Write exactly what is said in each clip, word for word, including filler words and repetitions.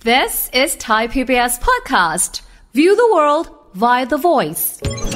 This is Thai พี บี เอส podcast. View the world via the voice.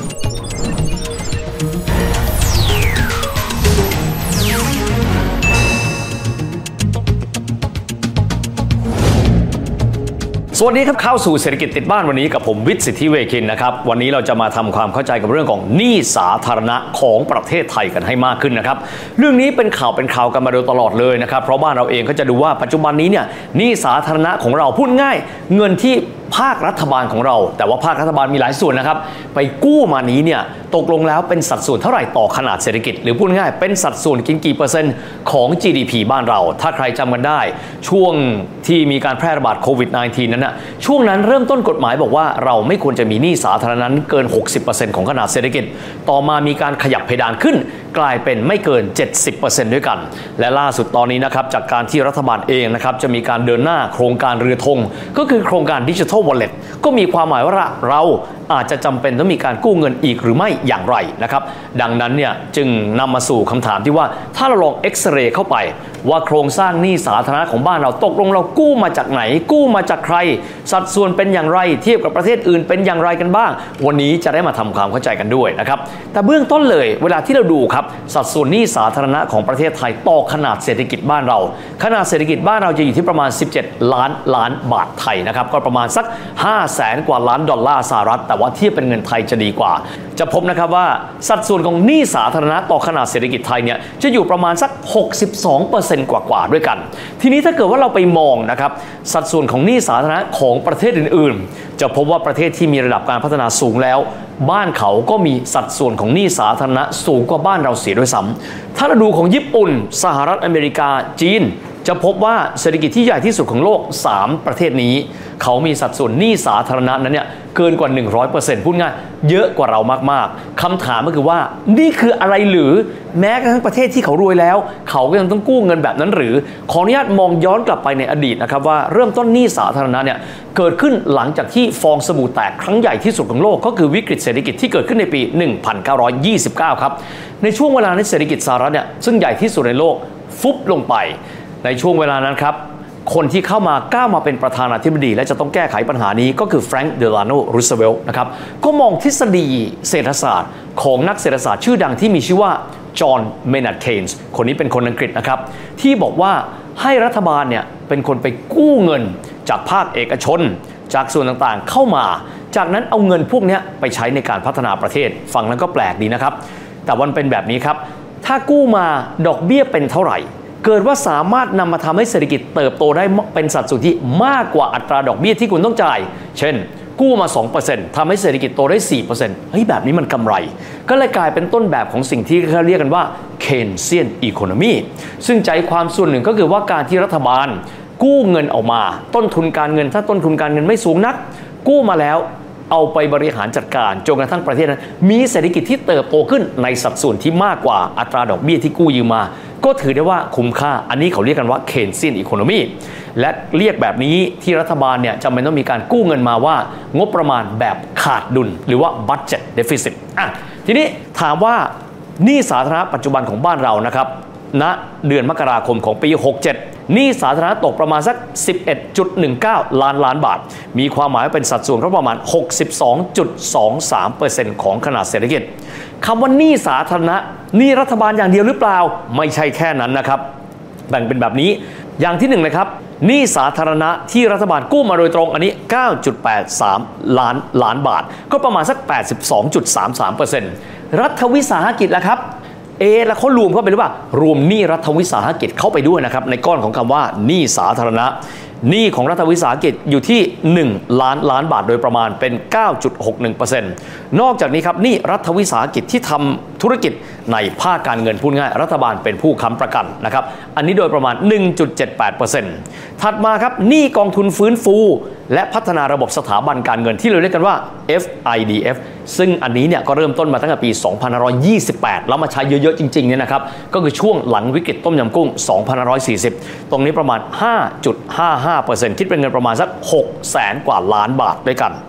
สวัสดีครับเข้าสู่เศรษฐกิจติดบ้านวันนี้กับผมวิทย์สิทธิเวคินนะครับวันนี้เราจะมาทำความเข้าใจกับเรื่องของหนี้สาธารณะของประเทศไทยกันให้มากขึ้นนะครับเรื่องนี้เป็นข่าวเป็นข่าวกันมาโดยตลอดเลยนะครับเพราะบ้านเราเองก็จะดูว่าปัจจุบันนี้เนี่ยหนี้สาธารณะของเราพูดง่ายเงินที่ภาครัฐบาลของเราแต่ว่าภาครัฐบาลมีหลายส่วนนะครับไปกู้มานี้เนี่ยตกลงแล้วเป็นสัดส่วนเท่าไหร่ต่อขนาดเศรษฐกิจหรือพูดง่ายเป็นสัดส่วนกินกี่เปอร์เซ็นต์ของ จี ดี พี บ้านเราถ้าใครจำกันได้ช่วงที่มีการแพร่ระบาดโควิด สิบเก้า นั้นนะช่วงนั้นเริ่มต้นกฎหมายบอกว่าเราไม่ควรจะมีหนี้สาธารณะเกิน หกสิบเปอร์เซ็นต์ ของขนาดเศรษฐกิจต่อมามีการขยับเพดานขึ้นกลายเป็นไม่เกิน เจ็ดสิบเปอร์เซ็นต์ ด้วยกันและล่าสุดตอนนี้นะครับจากการที่รัฐบาลเองนะครับจะมีการเดินหน้าโครงการเรือธงก็คือโครงการ Digital Wallet ก็มีความหมายว่าเราอาจจะจำเป็นต้องมีการกู้เงินอีกหรือไม่อย่างไรนะครับดังนั้นเนี่ยจึงนำมาสู่คำถามที่ว่าถ้าเราลองเอ็กซเรย์เข้าไปว่าโครงสร้างหนี้สาธารณะของบ้านเราตกลงเรากู้มาจากไหนกู้มาจากใครสัดส่วนเป็นอย่างไรเทียบกับประเทศอื่นเป็นอย่างไรกันบ้างวันนี้จะได้มาทำความเข้าใจกันด้วยนะครับแต่เบื้องต้นเลยเวลาที่เราดูครับสัดส่วนหนี้สาธารณะของประเทศไทยต่อขนาดเศรษฐกิจบ้านเราขนาดเศรษฐกิจบ้านเราจะอยู่ที่ประมาณสิบเจ็ดล้านล้านบาทไทยนะครับก็ประมาณสักห้าแสนกว่าล้านดอลลาร์สหรัฐแต่ว่าเทียบเป็นเงินไทยจะดีกว่าจะพบนะครับว่าสัดส่วนของหนี้สาธารณะต่อขนาดเศรษฐกิจไทยเนี่ยจะอยู่ประมาณสัก หกสิบสองเปอร์เซ็นต์ กว่าๆด้วยกันทีนี้ถ้าเกิดว่าเราไปมองนะครับสัดส่วนของหนี้สาธารณะของประเทศอื่นๆจะพบว่าประเทศที่มีระดับการพัฒนาสูงแล้วบ้านเขาก็มีสัดส่วนของหนี้สาธารณะสูงกว่าบ้านเราเสียด้วยซ้ำถ้าเราดูของญี่ปุ่นสหรัฐอเมริกาจีนจะพบว่าเศรษฐกิจที่ใหญ่ที่สุดของโลกสามประเทศนี้เขามีสัดส่วนหนี้สาธารณะนั้นเนี่ยเกินกว่า หนึ่งร้อยเปอร์เซ็นต์ พูดง่ายเยอะกว่าเรามากๆคำถามก็คือว่านี่คืออะไรหรือแม้กระทั่งประเทศที่เขารวยแล้วเขาก็ยังต้องกู้เงินแบบนั้นหรือขออนุญาตมองย้อนกลับไปในอดีตนะครับว่าเริ่มต้นหนี้สาธารณะเนี่ยเกิดขึ้นหลังจากที่ฟองสบู่แตกครั้งใหญ่ที่สุดของโลกก็คือวิกฤตเศรษฐกิจที่เกิดขึ้นในปีหนึ่งพันเก้าร้อยยี่สิบเก้าครับในช่วงเวลาในเศรษฐกิจสหรัฐเนี่ยซึ่งใหญ่ที่สุดในโลกฟุบลงไปในช่วงเวลานั้นครับคนที่เข้ามาก้าวมาเป็นประธานาธิบดีและจะต้องแก้ไขปัญหานี้ก็คือแฟรงค์เดลาโนรูสเวลต์นะครับก็มองทฤษฎีเศรษฐศาสตร์ของนักเศรษฐศาสตร์ชื่อดังที่มีชื่อว่าจอห์นเมนาร์ดเคนส์คนนี้เป็นคนอังกฤษนะครับที่บอกว่าให้รัฐบาลเนี่ยเป็นคนไปกู้เงินจากภาคเอกชนจากส่วนต่างๆเข้ามาจากนั้นเอาเงินพวกนี้ไปใช้ในการพัฒนาประเทศฟังแล้วก็แปลกดีนะครับแต่วันเป็นแบบนี้ครับถ้ากู้มาดอกเบี้ยเป็นเท่าไหร่เกิดว่าสามารถนำมาทำให้เศรษฐกิจเติบโตได้เป็นสัดส่วนที่มากกว่าอัตราดอกเบี้ยที่คุณต้องจ่ายเช่นกู้มา สองเปอร์เซ็นต์ ทำให้เศรษฐกิจโตได้ สี่เปอร์เซ็นต์ เฮ้ยแบบนี้มันกำไรก็เลยกลายเป็นต้นแบบของสิ่งที่เขาเรียกกันว่า Keynesian Economy ซึ่งใจความส่วนหนึ่งก็คือว่าการที่รัฐบาลกู้เงินออกมาต้นทุนการเงินถ้าต้นทุนการเงินไม่สูงนักกู้มาแล้วเอาไปบริหารจัดการจนกระทั่งประเทศนั้นมีเศรษฐกิจที่เติบโตขึ้นในสัดส่วนที่มากกว่าอัตราดอกเบี้ยที่กู้ยืมมาก็ถือได้ว่าคุ้มค่าอันนี้เขาเรียกกันว่า Keynesian Economy และเรียกแบบนี้ที่รัฐบาลเนี่ยจำเป็นต้องมีการกู้เงินมาว่างบประมาณแบบขาดดุลหรือว่า Budget Deficit อ่ะทีนี้ถามว่าหนี้สาธารณะปัจจุบันของบ้านเรานะครับณเดือนมกราคมของปีหกเจ็ดหนี้สาธารณะตกประมาณสัก สิบเอ็ดจุดหนึ่งเก้า ล้านล้านบาทมีความหมายว่าเป็นสัดส่วนประมาณ หกสิบสองจุดสองสามเปอร์เซ็นต์ ของขนาดเศรษฐกิจคำว่าหนี้สาธารณะหนี้รัฐบาลอย่างเดียวหรือเปล่าไม่ใช่แค่นั้นนะครับแบ่งเป็นแบบนี้อย่างที่หนึ่งนะครับหนี้สาธารณะที่รัฐบาลกู้มาโดยตรงอันนี้ เก้าจุดแปดสาม ล้านล้านบาทก็ประมาณสัก แปดสิบสองจุดสามสามเปอร์เซ็นต์ รัฐวิสาหกิจล่ะครับเอแล้วเขารวมเข้าไปหรือเปล่ารวมหนี้รัฐวิสาหกิจเข้าไปด้วยนะครับในก้อนของคำว่าหนี้สาธารณะหนี้ของรัฐวิสาหกิจอยู่ที่หนึ่งล้านล้านบาทโดยประมาณเป็น เก้าจุดหกหนึ่งเปอร์เซ็นต์ นอกจากนี้ครับหนี้รัฐวิสาหกิจที่ทำธุรกิจในภาคการเงินพูดง่ายรัฐบาลเป็นผู้ค้ำประกันนะครับอันนี้โดยประมาณ หนึ่งจุดเจ็ดแปดเปอร์เซ็นต์ ถัดมาครับหนี้กองทุนฟื้นฟูและพัฒนาระบบสถาบันการเงินที่เราเรียกกันว่า เอฟ ไอ ดี เอฟ ซึ่งอันนี้เนี่ยก็เริ่มต้นมาตั้งแต่ปีสองพันห้าร้อยยี่สิบแปดแล้วมาใช้เยอะๆจริงๆเนี่ยนะครับก็คือช่วงหลังวิกฤตต้มยำกุ้งสองพันห้าร้อยสี่สิบตรงนี้ประมาณ ห้าจุดห้าห้าเปอร์เซ็นต์ คิดเป็นเงินประมาณสักหกแสนกว่าล้านบาทด้วยกัน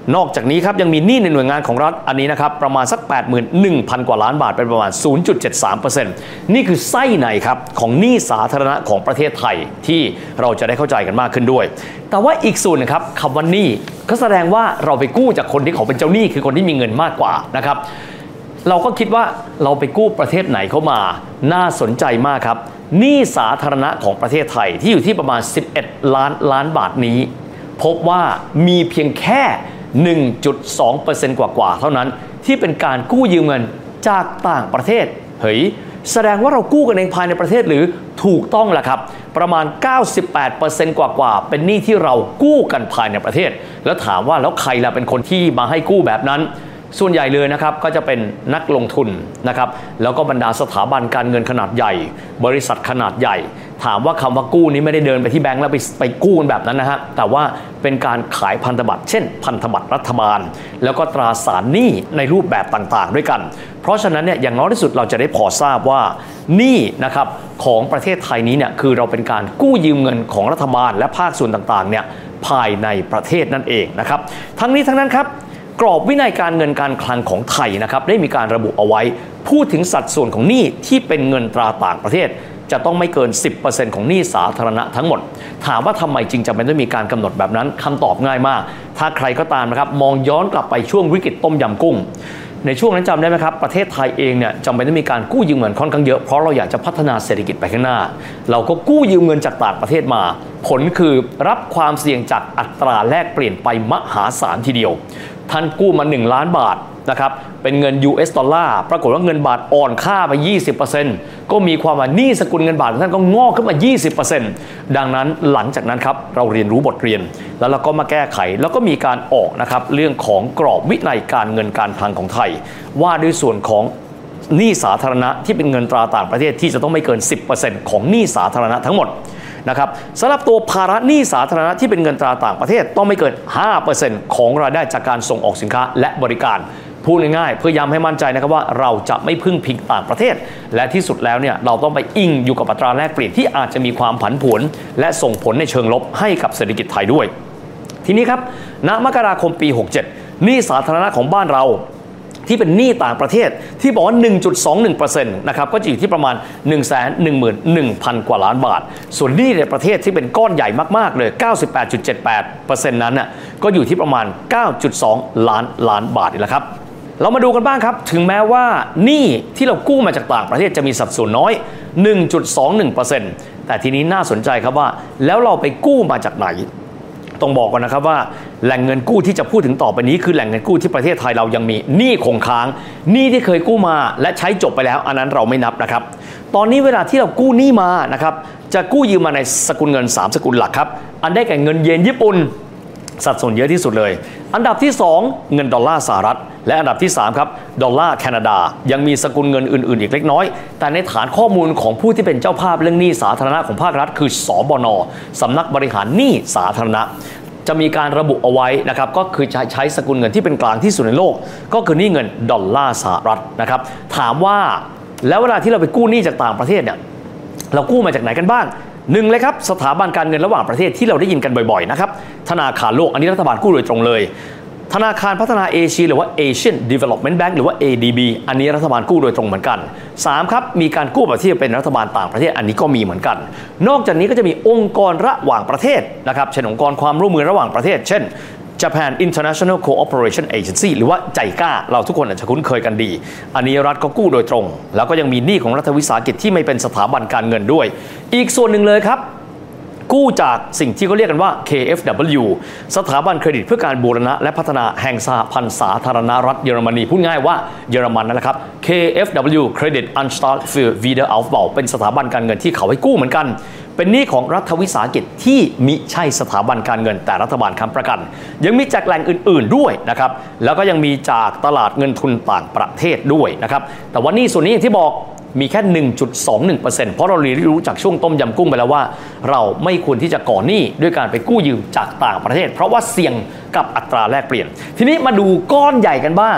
นอกจากนี้ครับยังมีหนี้ในหน่วยงานของรัฐอันนี้นะครับประมาณสัก แปดหมื่นหนึ่งพัน กว่าล้านบาทเป็นประมาณ ศูนย์จุดเจ็ดสามเปอร์เซ็นต์ นี่คือไส้ในครับของหนี้สาธารณะของประเทศไทยที่เราจะได้เข้าใจกันมากขึ้นด้วยแต่ว่าอีกส่วนนึงครับคำว่าหนี้ก็แสดงว่าเราไปกู้จากคนที่เขาเป็นเจ้าหนี้คือคนที่มีเงินมากกว่านะครับเราก็คิดว่าเราไปกู้ประเทศไหนเข้ามาน่าสนใจมากครับหนี้สาธารณะของประเทศไทยที่อยู่ที่ประมาณสิบเอ็ดล้านล้านบาทนี้พบว่ามีเพียงแค่ หนึ่งจุดสองเปอร์เซ็นต์ กว่าๆเท่านั้นที่เป็นการกู้ยืมเงินจากต่างประเทศเฮ้ยแสดงว่าเรากู้กันเองภายในประเทศหรือถูกต้องแหละครับประมาณ เก้าสิบแปดเปอร์เซ็นต์ กว่าๆเป็นหนี้ที่เรากู้กันภายในประเทศแล้วถามว่าแล้วใครล่ะเป็นคนที่มาให้กู้แบบนั้นส่วนใหญ่เลยนะครับก็จะเป็นนักลงทุนนะครับแล้วก็บรรดาสถาบันการเงินขนาดใหญ่บริษัทขนาดใหญ่ถามว่าคำว่ากู้นี้ไม่ได้เดินไปที่แบงก์แล้วไปไปกู้กันแบบนั้นนะฮะแต่ว่าเป็นการขายพันธบัตรเช่นพันธบัตรรัฐบาลแล้วก็ตราสารหนี้ในรูปแบบต่างๆด้วยกันเพราะฉะนั้นเนี่ยอย่างน้อยที่สุดเราจะได้พอทราบว่าหนี้นะครับของประเทศไทยนี้เนี่ยคือเราเป็นการกู้ยืมเงินของรัฐบาลและภาคส่วนต่างๆเนี่ยภายในประเทศนั่นเองนะครับทั้งนี้ทั้งนั้นครับกรอบวินัยการเงินการคลังของไทยนะครับได้มีการระบุเอาไว้พูดถึงสัดส่วนของหนี้ที่เป็นเงินตราต่างประเทศจะต้องไม่เกิน สิบเปอร์เซ็นต์ ของหนี้สาธารณะทั้งหมดถามว่าทำไมจึงจำเป็นต้องมีการกำหนดแบบนั้นคำตอบง่ายมากถ้าใครก็ตามนะครับมองย้อนกลับไปช่วงวิกฤตต้มยำกุ้งในช่วงนั้นจำได้ไหมครับประเทศไทยเองเนี่ยจำเป็นต้องมีการกู้ยืมเงินค่อนข้างเยอะเพราะเราอยากจะพัฒนาเศรษฐกิจไปข้างหน้าเราก็กู้ยืมเงินจากต่างประเทศมาผลคือรับความเสี่ยงจากอัตราแลกเปลี่ยนไปมหาศาลทีเดียวท่านกู้มาหนึ่งล้านบาทนะครับเป็นเงิน ยู เอส ดอลลาร์ปรากฏว่าเงินบาทอ่อนค่าไป ยี่สิบเปอร์เซ็นต์ ก็มีความว่าหนี้สกุลเงินบาทของท่านก็งอกขึ้นมา ยี่สิบเปอร์เซ็นต์ ดังนั้นหลังจากนั้นครับเราเรียนรู้บทเรียนแล้วเราก็มาแก้ไขแล้วก็มีการออกนะครับเรื่องของกรอบวินัยการเงินการคลังของไทยว่าด้วยส่วนของหนี้สาธารณะที่เป็นเงินตราต่างประเทศที่จะต้องไม่เกิน สิบเปอร์เซ็นต์ ของหนี้สาธารณะทั้งหมดนะครับสำหรับตัวภาระหนี้สาธารณะที่เป็นเงินตราต่างประเทศต้องไม่เกิน ห้าเปอร์เซ็นต์ ของรายได้จากการส่งออกสินค้าและบริการพูดง่ายๆเพื่อย้ำให้มั่นใจนะครับว่าเราจะไม่พึ่งพิงต่างประเทศและที่สุดแล้วเนี่ยเราต้องไปอิงอยู่กับอัตราแลกเปลี่ยนที่อาจจะมีความผันผวนและส่งผลในเชิงลบให้กับเศรษฐกิจไทยด้วยทีนี้ครับณมกราคมปีหกเจ็ดหนี้สาธารณะของบ้านเราที่เป็นหนี้ต่างประเทศที่บอกว่า หนึ่งจุดสองหนึ่งเปอร์เซ็นต์ นะครับก็จะอยู่ที่ประมาณ หนึ่งแสนหนึ่งหมื่นหนึ่งพัน กว่าล้านบาทส่วนหนี้ในประเทศที่เป็นก้อนใหญ่มากๆเลย เก้าสิบแปดจุดเจ็ดแปดเปอร์เซ็นต์ นั้นน่ะก็อยู่ที่ประมาณ เก้าจุดสอง ล้านล้านบาทนี่แหละครับเรามาดูกันบ้างครับถึงแม้ว่าหนี้ที่เรากู้มาจากต่างประเทศจะมีสัดส่วนน้อย หนึ่งจุดสองหนึ่งเปอร์เซ็นต์ แต่ทีนี้น่าสนใจครับว่าแล้วเราไปกู้มาจากไหนต้องบอกก่อนนะครับว่าแหล่งเงินกู้ที่จะพูดถึงต่อไปนี้คือแหล่งเงินกู้ที่ประเทศไทยเรายังมีหนี้คงค้างหนี้ที่เคยกู้มาและใช้จบไปแล้วอันนั้นเราไม่นับนะครับตอนนี้เวลาที่เรากู้หนี้มานะครับจะกู้ยืมมาในสกุลเงินสามสกุลหลักครับอันได้แก่เงินเยนญี่ปุ่นสัดส่วนเยอะที่สุดเลยอันดับที่สองเงินดอลลาร์สหรัฐและอันดับที่สามครับดอลลาร์แคนาดายังมีสกุลเงินอื่นๆอีกเล็กน้อยแต่ในฐานข้อมูลของผู้ที่เป็นเจ้าภาพเรื่องหนี้สาธารณะของภาครัฐคือสบน.สำนักบริหารหนี้สาธารณะจะมีการระบุเอาไว้นะครับก็คือใช้ใช้สกุลเงินที่เป็นกลางที่สุดในโลกก็คือหนี้เงินดอลลาร์สหรัฐนะครับถามว่าแล้วเวลาที่เราไปกู้หนี้จากต่างประเทศเนี่ยเรากู้มาจากไหนกันบ้างหนึ่งเลยครับสถาบันการเงินระหว่างประเทศที่เราได้ยินกันบ่อยๆนะครับธนาคารโลกอันนี้รัฐบาลกู้โดยตรงเลยธนาคารพัฒนาเอเชียหรือว่า Asian Development Bank หรือว่า เอ ดี บี อันนี้รัฐบาลกู้โดยตรงเหมือนกันสามครับมีการกู้แบบที่เป็นรัฐบาลต่างประเทศอันนี้ก็มีเหมือนกันนอกจากนี้ก็จะมีองค์กรระหว่างประเทศนะครับเช่นองค์กรความร่วมมือระหว่างประเทศเช่น Japan International Cooperation Agency หรือว่าไจก้าเราทุกคนอาจจะคุ้นเคยกันดีอันนี้รัฐก็กู้โดยตรงแล้วก็ยังมีหนี้ของรัฐวิสาหกิจที่ไม่เป็นสถาบันการเงินด้วยอีกส่วนหนึ่งเลยครับกู้จากสิ่งที่เขาเรียกกันว่า เค เอฟ ดับเบิลยู สถาบันเครดิตเพื่อการบูรณะและพัฒนาแห่งสหพันธ์สาธารณรัฐเยอรมนีพูดง่ายว่าเยอรมันนั่นแหละครับ เค เอฟ ดับเบิลยู Credit Anstalt für Wiederaufbau เป็นสถาบันการเงินที่เขาให้กู้เหมือนกันเป็นหนี้ของรัฐวิสาหกิจที่มิใช่สถาบันการเงินแต่รัฐบาลค้ำประกันยังมีจากแหล่งอื่นๆด้วยนะครับแล้วก็ยังมีจากตลาดเงินทุนต่างประเทศด้วยนะครับแต่ว่าหนี้ส่วนนี้อย่างที่บอกมีแค่ หนึ่งจุดสองหนึ่งเปอร์เซ็นต์ เพราะเราเรียนรู้จากช่วงต้มยำกุ้งไปแล้วว่าเราไม่ควรที่จะก่อหนี้ด้วยการไปกู้ยืมจากต่างประเทศเพราะว่าเสี่ยงกับอัตราแลกเปลี่ยนทีนี้มาดูก้อนใหญ่กันบ้าง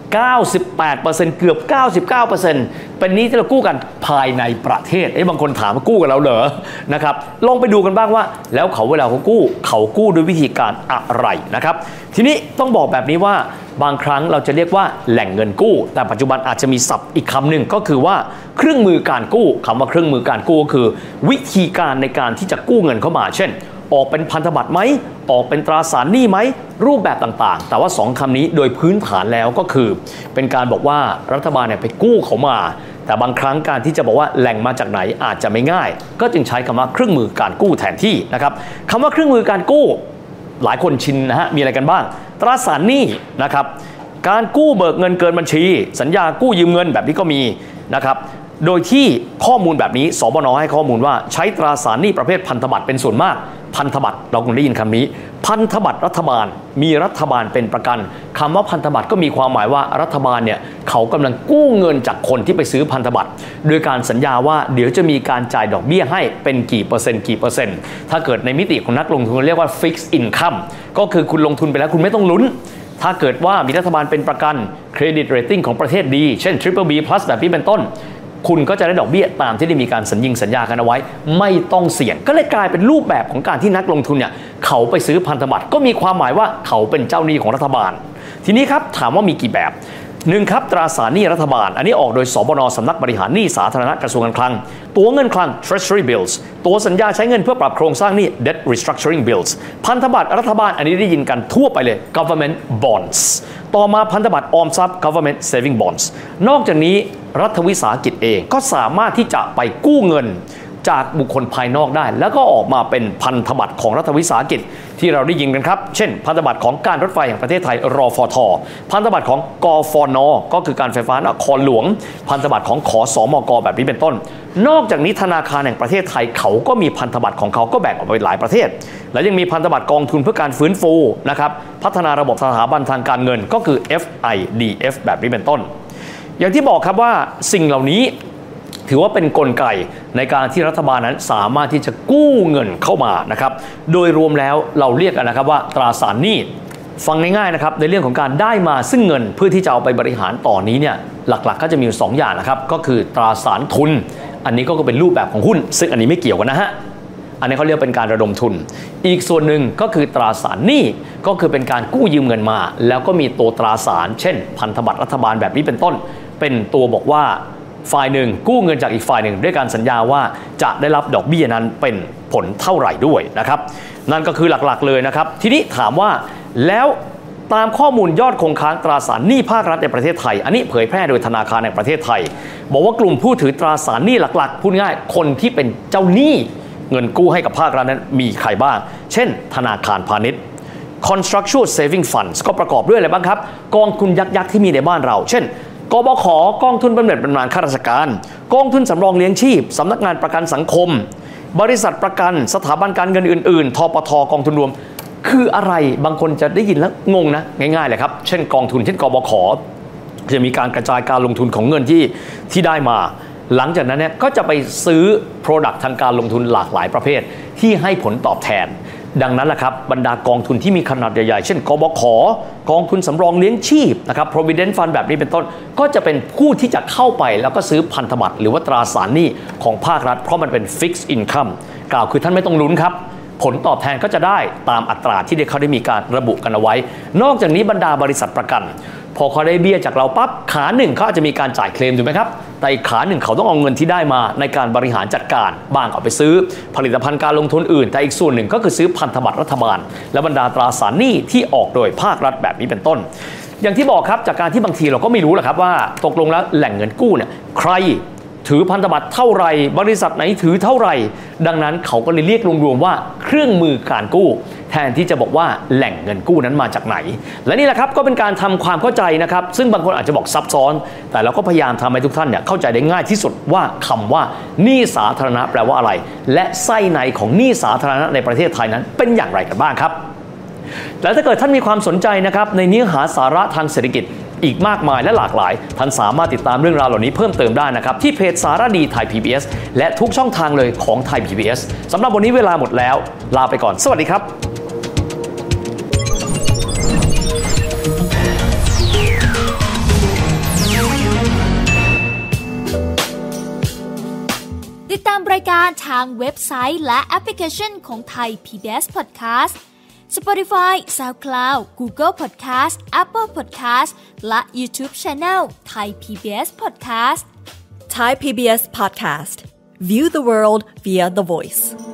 เก้าสิบแปดเปอร์เซ็นต์ เกือบ เก้าสิบเก้าเปอร์เซ็นต์ เป็นหนี้ที่เรากู้กันภายในประเทศเอ้บางคนถามว่ากู้กับเราเหรอนะครับลองไปดูกันบ้างว่าแล้วเขาเวลาเขากู้เขากู้ด้วยวิธีการอะไรนะครับทีนี้ต้องบอกแบบนี้ว่าบางครั้งเราจะเรียกว่าแหล่งเงินกู้แต่ปัจจุบันอาจจะมีศัพท์อีกคำหนึ่งก็คือว่าเครื่องมือการกู้คำว่าเครื่องมือการกู้ก็คือวิธีการในการที่จะกู้เงินเข้ามาเช่นออกเป็นพันธบัตรไหมออกเป็นตราสารหนี้ไหมรูปแบบต่างๆแต่ว่าสองคำนี้โดยพื้นฐานแล้วก็คือเป็นการบอกว่ารัฐบาลเนี่ยไปกู้เขามาแต่บางครั้งการที่จะบอกว่าแหล่งมาจากไหนอาจจะไม่ง่ายก็จึงใช้คำว่าเครื่องมือการกู้แทนที่นะครับคำว่าเครื่องมือการกู้หลายคนชินนะฮะมีอะไรกันบ้างตราสารหนี้นะครับการกู้เบิกเงินเกินบัญชีสัญญากู้ยืมเงินแบบนี้ก็มีนะครับโดยที่ข้อมูลแบบนี้สบน.ให้ข้อมูลว่าใช้ตราสารหนี้ประเภทพันธบัตรเป็นส่วนมากพันธบัตรเราคงได้ยินคำนี้พันธบัตรรัฐบาลมีรัฐบาลเป็นประกันคำว่าพันธบัตรก็มีความหมายว่ารัฐบาลเนี่ยเขากำลังกู้เงินจากคนที่ไปซื้อพันธบัตรโดยการสัญญาว่าเดี๋ยวจะมีการจ่ายดอกเบี้ยให้เป็นกี่เปอร์เซ็นต์กี่เปอร์เซ็นต์ถ้าเกิดในมิติของนักลงทุนเรียกว่า fixed income ก็คือคุณลงทุนไปแล้วคุณไม่ต้องลุ้นถ้าเกิดว่ามีรัฐบาลเป็นประกันเครดิตเรตติ้งของประเทศดีเช่น Triple B Plus แบบนี้เป็นต้นคุณก็จะได้ดอกเบี้ยตามที่ได้มีการสัญญิงสัญญากันเอาไว้ไม่ต้องเสี่ยงก็เลยกลายเป็นรูปแบบของการที่นักลงทุนเนี่ยเขาไปซื้อพันธบัตรก็มีความหมายว่าเขาเป็นเจ้าหนี้ของรัฐบาลทีนี้ครับถามว่ามีกี่แบบหนึ่งครับตราสารหนี้รัฐบาลอันนี้ออกโดยสบน.สำนักบริหารหนี้สาธารณะกระทรวงการคลังตัวเงินคลัง Treasury Bills ตัวสัญญาใช้เงินเพื่อปรับโครงสร้างหนี้ Debt Restructuring Bills พันธบัตรรัฐบาลอันนี้ได้ยินกันทั่วไปเลย Government Bonds ต่อมาพันธบัตรออมทรัพย์ Government Saving Bonds นอกจากนี้รัฐวิสาหกิจเองก็สามารถที่จะไปกู้เงินจากบุคคลภายนอกได้แล้วก็ออกมาเป็นพันธบัตรของรัฐวิสาหกิจที่เราได้ยินกันครับเช่นพันธบัตรของการรถไฟแห่งประเทศไทยรฟท.พันธบัตรของกฟน.ก็คือการไฟฟ้านครหลวงพันธบัตรของขสมก.แบบนี้เป็นต้นนอกจากนี้ธนาคารแห่งประเทศไทยเขาก็มีพันธบัตรของเขาก็แบ่งออกไปหลายประเทศและยังมีพันธบัตรกองทุนเพื่อการฟื้นฟูนะครับพัฒนาระบบสถาบันทางการเงินก็คือ เอฟ ไอ ดี เอฟ แบบนี้เป็นต้นอย่างที่บอกครับว่าสิ่งเหล่านี้ถือว่าเป็นกลไกในการที่รัฐบาลนั้นสามารถที่จะกู้เงินเข้ามานะครับโดยรวมแล้วเราเรียกกันนะครับว่าตราสารหนี้ฟังง่ายๆนะครับในเรื่องของการได้มาซึ่งเงินเพื่อที่จะเอาไปบริหารต่อนี้เนี่ยหลักๆก็จะมีอยู่สองอย่างนะครับก็คือตราสารทุนอันนี้ก็เป็นรูปแบบของหุ้นซึ่งอันนี้ไม่เกี่ยวกันนะฮะอันนี้เขาเรียกเป็นการระดมทุนอีกส่วนหนึ่งก็คือตราสารหนี้ก็คือเป็นการกู้ยืมเงินมาแล้วก็มีตัวตราสารเช่นพันธบัตรรัฐบาลแบบนี้เป็นต้นเป็นตัวบอกว่าฝ่ายหนึ่งกู้เงินจากอีกฝ่ายหนึ่งด้วยการสัญญาว่าจะได้รับดอกเบี้ยนั้นเป็นผลเท่าไหร่ด้วยนะครับนั่นก็คือหลักๆเลยนะครับทีนี้ถามว่าแล้วตามข้อมูลยอดคงค้างตราสารหนี้ภาครัฐในประเทศไทยอันนี้เผยแพร่โดยธนาคารแห่งประเทศไทยบอกว่ากลุ่มผู้ถือตราสารหนี้หลักๆพูดง่ายคนที่เป็นเจ้าหนี้เงินกู้ให้กับภาครัฐนั้นมีใครบ้างเช่นธนาคารพาณิชย์ Construction Saving Funds ก็ประกอบด้วยอะไรบ้างครับกองทุนยักษ์ๆที่มีในบ้านเราเช่นกบข.กองทุนบำเหน็จบำนาญข้าราชการกองทุนสำรองเลี้ยงชีพสำนักงานประกันสังคมบริษัทประกันสถาบันการเงินอื่นๆทปท.กองทุนรวมคืออะไรบางคนจะได้ยินแล้วงงนะง่ายๆเลยครับเช่นกองทุนเช่นกบข.จะมีการกระจายการลงทุนของเงินที่ที่ได้มาหลังจากนั้นเนี่ยก็จะไปซื้อ Product ทางการลงทุนหลากหลายประเภทที่ให้ผลตอบแทนดังนั้นแหละครับบรรดากองทุนที่มีขนาดใหญ่ๆเช่นกบข.กองทุนสำรองเลี้ยงชีพนะครับ Provident Fund แบบนี้เป็นต้นก็จะเป็นผู้ที่จะเข้าไปแล้วก็ซื้อพันธบัตรหรือว่าตราสารหนี้ของภาครัฐเพราะมันเป็น Fixed Income กล่าวคือท่านไม่ต้องลุ้นครับผลตอบแทนก็จะได้ตามอัตราที่เขาได้มีการระบุกันเอาไว้นอกจากนี้บรรดาบริษัทประกันพอเขาได้เบี้ยจากเราปั๊บขาหนึ่งเขาอาจจะมีการจ่ายเคลมถูกไหมครับแต่อีกขาหนึ่งเขาต้องเอาเงินที่ได้มาในการบริหารจัดการบางเอาไปซื้อผลิตภัณฑ์การลงทุนอื่นแต่อีกส่วนหนึ่งก็คือซื้อพันธบัตรรัฐบาลและบรรดาตราสารหนี้ที่ออกโดยภาครัฐแบบนี้เป็นต้นอย่างที่บอกครับจากการที่บางทีเราก็ไม่รู้แหละครับว่าตกลงแล้วแหล่งเงินกู้เนี่ยใครถือพันธบัตรเท่าไรบริษัทไหนถือเท่าไรดังนั้นเขาก็เลยเรียกรวมๆว่าเครื่องมือการกู้แทนที่จะบอกว่าแหล่งเงินกู้นั้นมาจากไหนและนี่แหละครับก็เป็นการทำความเข้าใจนะครับซึ่งบางคนอาจจะบอกซับซ้อนแต่เราก็พยายามทำให้ทุกท่านเนี่ยเข้าใจได้ง่ายที่สุดว่าคำว่าหนี้สาธารณะแปลว่าอะไรและไส้ในของหนี้สาธารณะในประเทศไทยนั้นเป็นอย่างไรกันบ้างครับและถ้าเกิดท่านมีความสนใจนะครับในเนื้อหาสาระทางเศรษฐกิจอีกมากมายและหลากหลายท่านสามารถติดตามเรื่องราวเหล่านี้เพิ่มเติมได้นะครับที่เพจสารดีไทย พี บี เอส และทุกช่องทางเลยของไทย พี บี เอส สำหรับวันนี้เวลาหมดแล้วลาไปก่อนสวัสดีครับายการทางเว็บไซต์และแอปพลิเคชันของ Thai พี บี เอส Podcast Spotify, SoundCloud, Google Podcast, Apple Podcast และ YouTube Channel Thai พี บี เอส Podcast Thai พี บี เอส Podcast. View the world via the voice.